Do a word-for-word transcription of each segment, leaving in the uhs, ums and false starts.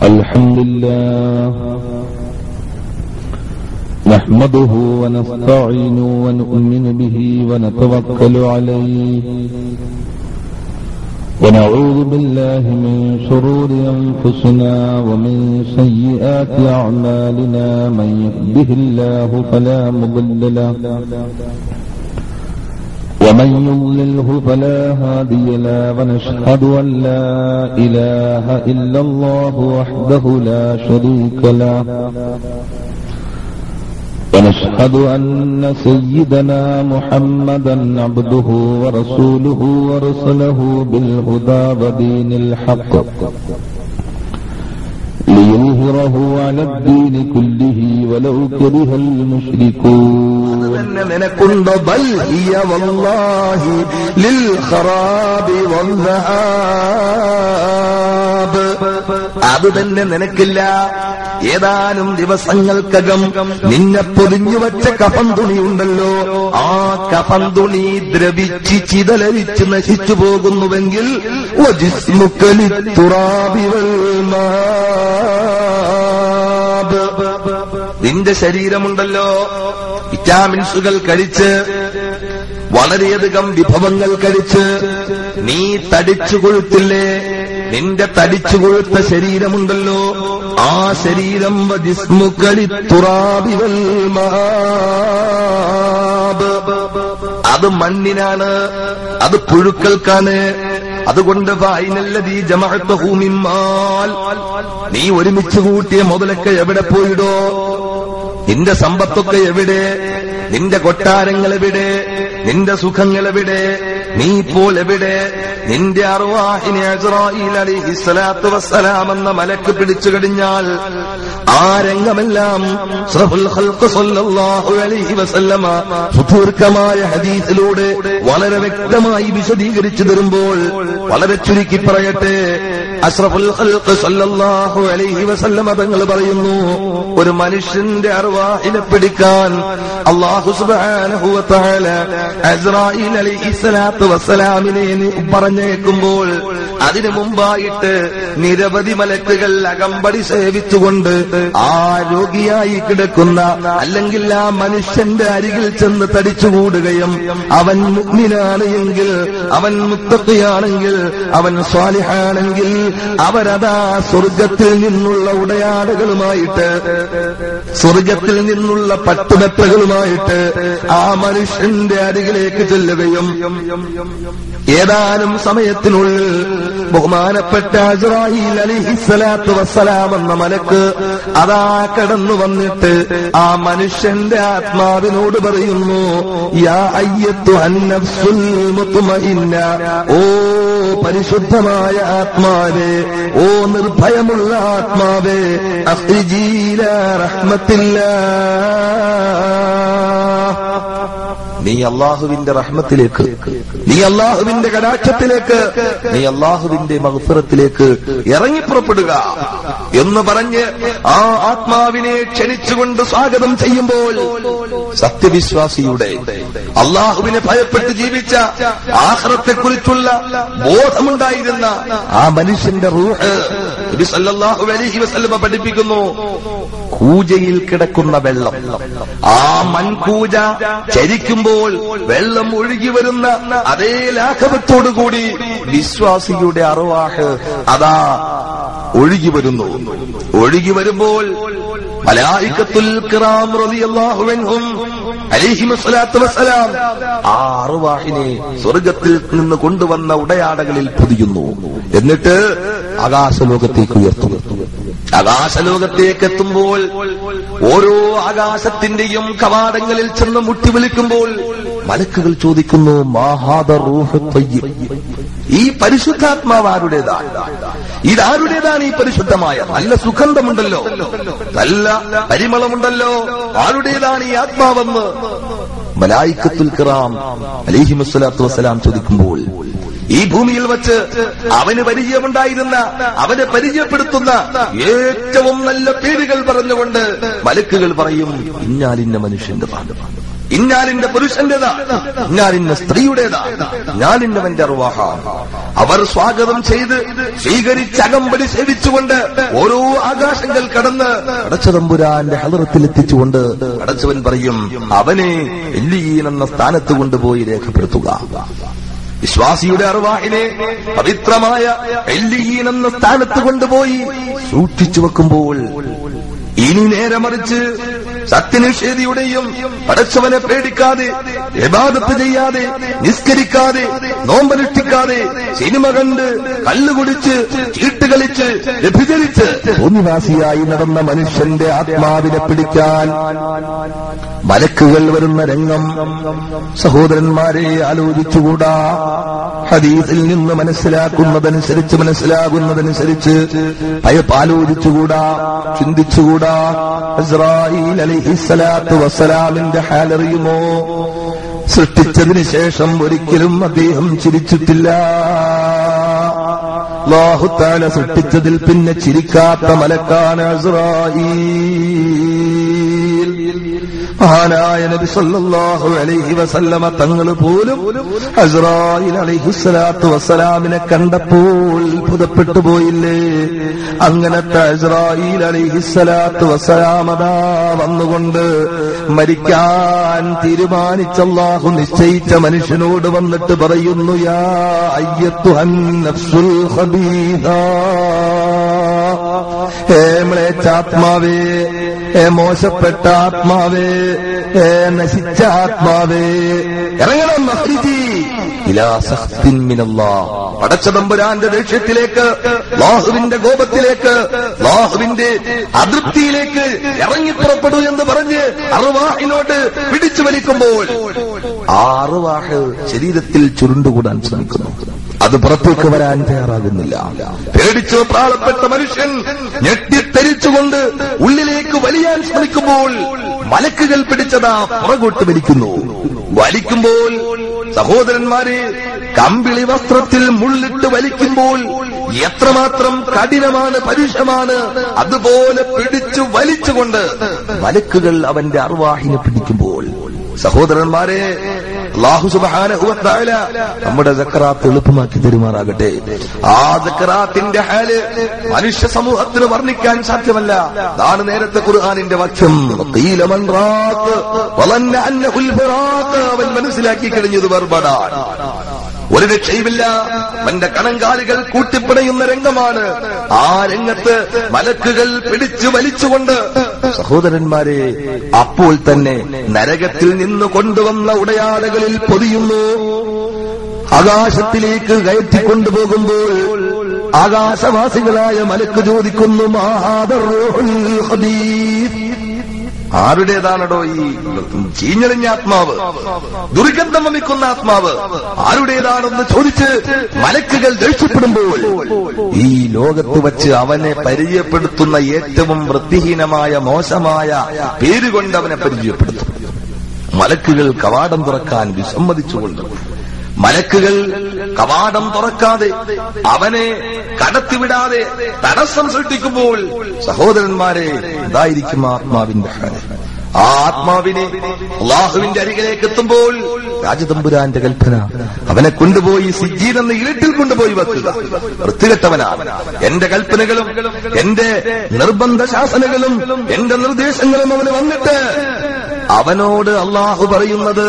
الحمد لله نحمده ونستعين ونؤمن به ونتوكل عليه ونعوذ بالله من شرور أنفسنا ومن سيئات أعمالنا من يهده الله فلا مضل له ومن يضلله فلا هادي له ونشهد أن لا إله إلا الله وحده لا شريك له ونشهد أن سيدنا محمدا عبده ورسوله ورسله بالهدى ودين الحق ليظهره على الدين كله ولو كره المشركون بل هي والله للخراب والذهاب അത് തന്നെ നിനക്കില്ല. ഏതാനും ദിവസങ്ങൾക്കകം നിന്നെ പൊതിഞ്ഞു വച്ച കഫൻ തുണിയുണ്ടല്ലോ, ആ കഫൻ തുണി ദ്രവിച്ച് ചിതലരിച്ച് നശിച്ചു പോകുന്നുവെങ്കിൽ നിന്റെ ശരീരമുണ്ടല്ലോ, വിറ്റാമിൻസുകൾ കഴിച്ച് വളരെയധികം വിഭവങ്ങൾ കഴിച്ച് നീ തടിച്ചു കൊഴുത്തില്ലേ? നിന്റെ തടിച്ചു കൊഴുത്ത ശരീരമുണ്ടല്ലോ, ആ ശരീരം അത് മണ്ണിനാണ്, അത് പുഴുക്കൾക്കാണ്. അതുകൊണ്ട് ഫൈനല്ലദീ ജമഅതഹു മിൻ മാൽ, നീ ഒരുമിച്ച് കൂട്ടിയ മുതലൊക്കെ എവിടെ പോയിടോ? നിന്റെ സമ്പത്തൊക്കെ എവിടെ? നിന്റെ കൊട്ടാരങ്ങൾ എവിടെ? നിന്റെ സുഖങ്ങൾ എവിടെ? നീ ഇപ്പോൾ എവിടെ? നിന്റെ അർവാഹിനെ അസ്റായീൽ അലൈഹിസ്സലാത്തു വസ്സലാം എന്ന മലക്ക് പിടിച്ചു കഴിഞ്ഞാൽ ആ രംഗമെല്ലാം അഷ്റഫുൽ ഖൽഖ് സ്വല്ലല്ലാഹു അലൈഹി വസല്ലമ സുദീർഘമായ ഹദീസിലൂടെ വളരെ വ്യക്തമായി വിശദീകരിച്ചു തരുമ്പോൾ വളരെ ചുരുക്കി പറയട്ടെ, അഷ്റഫുൽ ഖൽഖ് സ്വല്ലല്ലാഹു അലൈഹി വസല്ലമ തങ്ങൾ പറയുന്നു, ഒരു മനുഷ്യന്റെ അർവാഹിനെ പിടിക്കാൻ അല്ലാഹു സുബ്ഹാനഹു വ തആല അസ്റായീൽ അലൈഹിസ്സലാത്തു വസ്സലാമിനെ പറഞ്ഞേക്കുമ്പോൾ അതിനു മുമ്പായിട്ട് നിരവധി മലക്കുകൾ അകമ്പടി സേവിച്ചുകൊണ്ട് ആ രോഗിയായി കിടക്കുന്ന അല്ലെങ്കിൽ ആ മനുഷ്യന്റെ അരികിൽ ചെന്ന് തടിച്ചുകൂടുകയും അവൻ മുഅ്മിനാണ് എങ്കിൽ, അവൻ മുത്തഖിയാണെങ്കിൽ, അവൻ സ്വാലിഹാണെങ്കിൽ അവരതാ സ്വർഗത്തിൽ നിന്നുള്ള ഉടയാടകളുമായിട്ട്, സ്വർഗത്തിൽ നിന്നുള്ള പട്ടുമെത്തകളുമായിട്ട് ആ മനുഷ്യന്റെ അരികിലേക്ക് ചെല്ലുകയും ഏതാനും സമയത്തിനുള്ളിൽ ബഹുമാനപ്പെട്ട അസ്റായീൽ അലൈഹിസ്സലാത്തു വസ്സലാം എന്ന മലക്ക് അതാ കടന്നു വന്നിട്ട് ആ മനുഷ്യന്റെ ആത്മാവിനോട് പറയുന്നു, യാ അയ്യത്തുഹൻ നഫ്സുൽ മുത്മഇന്ന, ഓ പരിശുദ്ധമായ ആത്മാവേ, ഓ നിർഭയമുള്ള ആത്മാവേ, അഖ്രിജീ ഇലാ റഹ്മത്തില്ലാഹ്, നീ അല്ലാഹുവിന്റെ റഹ്മത്തിലേക്ക്, നീ അല്ലാഹുവിന്റെ കടാക്ഷത്തിലേക്ക്, നീ അല്ലാഹുവിന്റെ മഗ്ഫിറത്തിലേക്ക് ഇറങ്ങിപ്പുറപ്പെടുക എന്ന് പറഞ്ഞ് ആ ആത്മാവിനെ ക്ഷണിച്ചുകൊണ്ട് സ്വാഗതം ചെയ്യുമ്പോൾ സത്യവിശ്വാസിയുടെ അല്ലാഹുവിനെ ഭയപ്പെട്ട് ജീവിച്ച ആഖിറത്തെക്കുറിച്ചുള്ള ബോധമുണ്ടായിരുന്ന ആ മനുഷ്യന്റെ റൂഹ് നബി സല്ലല്ലാഹു അലൈഹി വസല്ലം പഠിപ്പിക്കുന്നു, കൂജയിൽ കിടക്കുന്ന വെള്ളം, ആ മൺകൂജ ചരിക്കുമ്പോൾ വെള്ളം ഒഴുകി വരുന്ന അതേ ലാഘവത്തോടുകൂടി വിശ്വാസിയുടെ അർവാഹ് അതാ ഒഴുകി വരുന്നു. ഒഴുകി വരുമ്പോൾ മലായികത്തുൽ കിറാം റളിയല്ലാഹു അൻഹും അലൈഹിമുസ്സലാത്തു വസ്സലാം ആ അർവാഹിനെ സ്വർഗത്തിൽ നിന്ന് കൊണ്ടുവന്ന ഉടയാടകളിൽ പൊതിയുന്നു. എന്നിട്ട് ആകാശലോകത്തേക്ക് ഉയർത്തുന്നു. ആകാശലോകത്തേക്ക് എത്തുമ്പോൾ ഓരോ ആകാശത്തിന്റെയും കവാടങ്ങളിൽ ചെന്ന് മുട്ടി വിളിക്കുമ്പോൾ മലക്കുകൾ ചോദിക്കുന്നു, മാ ഹാദാ റൂഹു തയ്യിബ്, ഈ പരിശുദ്ധാത്മാവ് ആരുടേതാണ്? ഇതാരുടേതാണ്? ഈ പരിശുദ്ധമായ നല്ല സുഗന്ധമുണ്ടല്ലോ, നല്ല പരിമളമുണ്ടല്ലോ, ആരുടേതാണ് ഈ ആത്മാവെന്ന് മലായികത്തുൽ കിറാം അലൈഹിമുസ്സലാത്തു വസ്സലാം ചോദിക്കുമ്പോൾ ഈ ഭൂമിയിൽ വച്ച് അവന് പരിചയമുണ്ടായിരുന്ന, അവനെ പരിചയപ്പെടുത്തുന്ന ഏറ്റവും നല്ല പേരുകൾ പറഞ്ഞുകൊണ്ട് മലക്കുകൾ പറയും, ഇന്നാലിന്ന മനുഷ്യന്റെ പാദമാണ്, ഇന്നാലിന്റെ പുരുഷന്റേതാ, ഇന്നാലിന്റെ സ്ത്രീയുടേതാ, ഇന്നാലിന്നവന്റെ അർവാഹാണ്. അവർ സ്വാഗതം ചെയ്ത് സ്വീകരിച്ച് അകമ്പടി സേവിച്ചുകൊണ്ട് ഓരോ ആകാശങ്ങൾ കടന്ന് പടച്ചതമ്പുരാന്റെ ഹളറത്തിലെത്തിച്ചുകൊണ്ട് പടച്ചവൻ പറയും, അവനെ എല്ലീൻ എന്ന സ്ഥാനത്ത് കൊണ്ടുപോയി രേഖപ്പെടുത്തുക. വിശ്വാസിയുടെ അർവാഹിനെ പവിത്രമായ എല്ലീൻ എന്ന സ്ഥാനത്ത് കൊണ്ടുപോയി സൂക്ഷിച്ചു വെക്കുമ്പോൾ ഇനി നേരെ മറിച്ച് സത്യനിഷേധിയുടെയും പടച്ചവനെ പേടിക്കാതെ ഇബാദത്ത് ചെയ്യാതെ നിസ്കരിക്കാതെ നോമ്പനുഷ്ഠിക്കാതെ സിനിമ കണ്ട് കള്ളുകുടിച്ച് ചീട്ടുകളിച്ച് വ്യഭിചരിച്ച് ഭൂമിവാസിയായി നടന്ന മനുഷ്യന്റെ ആത്മാവിനെ പിടിക്കാൻ മലക്കുകൾ വരുന്ന രംഗം സഹോദരന്മാരെ ആലോചിച്ചുകൂടാ. ഹദീസിൽ നിന്ന് മനസ്സിലാക്കുന്നതനുസരിച്ച് മനസ്സിലാകുന്നതനുസരിച്ച് ആലോചിച്ചുകൂടാ, ചിന്തിച്ചുകൂടാ. ഇസ്രായീൽ അലൈഹിസ്സലാത്തു വസ്സലാമിന്റെ ഹാലറിയുമോ? സൃഷ്ടിച്ചതിന് ശേഷം ഒരിക്കലും അദ്ദേഹം ചിരിച്ചിട്ടില്ല. അല്ലാഹു തആല സൃഷ്ടിച്ചതിൽ പിന്നെ ചിരിക്കാത്ത മലക്കാണ് ഇസ്രായീൽ. മഹാനായ നബി സല്ലല്ലാഹു അലൈഹി വസല്ലമ തങ്ങൾ പോലും ഇസ്രായീൽ അലൈഹിസ്സലാത്തു വസ്സലാമിനെ കണ്ടപ്പോൾ അത്ഭുതപ്പെട്ടു പോയില്ലേ? അങ്ങനത്തെ ഇസ്രായീൽ അലൈഹിസ്സലാത്തു വസ്സലാമതാ വന്നുകൊണ്ട് മരിക്കാൻ തീരുമാനിച്ച അല്ലാഹു നിശ്ചയിച്ച മനുഷ്യനോട് വന്നിട്ട് പറയുന്നു, യാ അയ്യത്തുഹൻ നഫ്സുൽ ഖബീഹ, ഹേ മ്ലേച്ഛാത്മാവേ, ഹേ മോശപ്പെട്ട ആത്മാവേ, ഹേ നശിച്ച ആത്മാവേ, ഇറങ്ങണം മഖ്രിജി ഇലാ സഖ്തിൻ മിനല്ലാഹ്, പടച്ചതമ്പുരാന്റെ ദേഷ്യത്തിലേക്ക്, അല്ലാഹുവിന്റെ കോപത്തിലേക്ക്, അല്ലാഹുവിന്റെ അതൃപ്തിയിലേക്ക് ഇറങ്ങിപ്പുറപ്പെടൂ എന്ന് പറഞ്ഞ് അർവാഹിനോട് പിടിച്ചു വലിക്കുമ്പോൾ ആ അർവാഹ് ശരീരത്തിൽ ചുരുണ്ടുകൂടാൻ ശ്രമിക്കുന്നു. അത് പുറത്തേക്ക് വരാൻ തയ്യാറാകുന്നില്ല. പേടിച്ചു പ്രാളപ്പെട്ട മനുഷ്യൻ ഞെട്ടിത്തെരിച്ചുകൊണ്ട് ഉള്ളിലേക്ക് വലിയാൻ ശ്രമിക്കുമ്പോൾ മലക്കുകൾ പിടിച്ചതാ പുറകോട്ട് വലിക്കുന്നു. വലിക്കുമ്പോൾ സഹോദരന്മാരെ, കമ്പിളി വസ്ത്രത്തിൽ മുള്ളിട്ട് വലിക്കുമ്പോൾ എത്രമാത്രം കഠിനമാണ്, പരുഷമാണ്, അതുപോലെ പിടിച്ചു വലിച്ചുകൊണ്ട് മലക്കുകൾ അവന്റെ അർവാഹിനെ പിടിക്കുമ്പോൾ സഹോദരന്മാരെ, അല്ലാഹു സുബ്ഹാനഹു വ തആല നമ്മുടെ സക്കറാത്ത് എളുപ്പമാക്കി തരുമാറാകട്ടെ. ആ സക്കറാത്തിന്റെ ഹാല് മനുഷ്യ സമൂഹത്തിന് വർണ്ണിക്കാൻ സാധ്യമല്ല. അതാണ് നേരത്തെ ഖുർആനിന്റെ വാക്യം, ഖീല മൻ റാഖ് വലന്ന അന്നഹുൽ ഫിറാഖ്, അവൻ മനസ്സിലാക്കി കഴിഞ്ഞത് വേർപാടാണ്, ഒരു രക്ഷയുമില്ല, അവന്റെ കണങ്കാലുകൾ കൂട്ടിപ്പിടയുന്ന രംഗമാണ്. ആ രംഗത്ത് മലക്കുകൾ പിടിച്ചു വലിച്ചുകൊണ്ട് സഹോദരന്മാരെ അപ്പോൾ തന്നെ നരകത്തിൽ നിന്ന് കൊണ്ടുവന്ന ഉടയാടകളിൽ പൊതിയുന്നു. ആകാശത്തിലേക്ക് കയറ്റിക്കൊണ്ടുപോകുമ്പോൾ ആകാശവാസികളായ മലക്ക് ചോദിക്കുന്നു, മാ ഹാദർ റൂഹുൽ ഖബീസ്, ആരുടേതാണോ ഈ ചീഞ്ഞളിഞ്ഞ ആത്മാവ്, ദുർഗന്ധം വമിക്കുന്ന ആത്മാവ്, ആരുടേതാണെന്ന് ചോദിച്ച് മലക്കുകൾ ദേഷ്യപ്പെടുമ്പോൾ ഈ ലോകത്ത് വച്ച് അവനെ പരിചയപ്പെടുത്തുന്ന ഏറ്റവും വൃത്തിഹീനമായ മോശമായ പേരുകൊണ്ട് അവനെ പരിചയപ്പെടുത്തും. മലക്കുകൾ കവാടം തുറക്കാൻ വിസമ്മതിച്ചുകൊണ്ട്, മലക്കുകൾ കവാടം തുറക്കാതെ അവനെ കടത്തിവിടാതെ തടസ്സം സൃഷ്ടിക്കുമ്പോൾ സഹോദരന്മാരെ, ഇതായിരിക്കും ആത്മാവിന്റെ ഹാല്. ആ ആത്മാവിനെ അല്ലാഹുവിന്റെ അരികിലേക്ക് എത്തുമ്പോൾ രാജതമ്പുരാന്റെ കൽപ്പന, അവനെ കൊണ്ടുപോയി സിജ്ജീൻ എന്ന ഇരുട്ടിൽ കൊണ്ടുപോയി വെക്കുക. വൃത്തികെട്ടവനാണ്, എന്റെ കൽപ്പനകളും എന്റെ നിർബന്ധ ശാസനകളും എന്റെ നിർദ്ദേശങ്ങളും അവന് വന്നിട്ട് അവനോട് അല്ലാഹു പറയുന്നത്,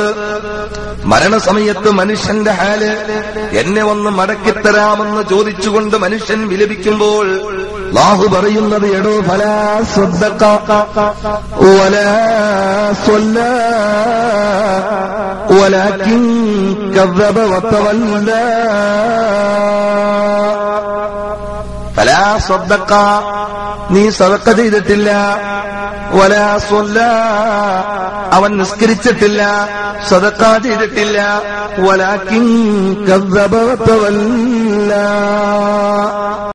മരണസമയത്ത് മനുഷ്യന്റെ ഹാല് എന്നെ ഒന്ന് മടക്കിത്തരാമെന്ന് ചോദിച്ചുകൊണ്ട് മനുഷ്യൻ വിലപിക്കുമ്പോൾ അല്ലാഹു പറയുന്നത്, എടോ ഫലാ സ്വദ്ദഖ വലാ സ്വല്ലാ വലാകിൻ കദ്ദബ വതവല്ലാ. ഫലാ സ്വദ്ദഖ, നീ സദഖ ചെയ്തിട്ടില്ല, വലാ സ്വല്ലാ, അവൻ നിസ്കരിച്ചിട്ടില്ല, സദഖ ചെയ്തിട്ടില്ല, വലാകിൻ കദ്ദബ വതവല്ലാ.